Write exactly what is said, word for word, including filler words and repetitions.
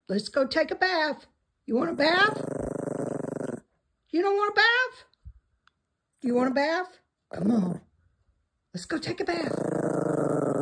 Let's go take a bath. You want a bath? You don't want a bath? You want a bath? Come on. Let's go take a bath.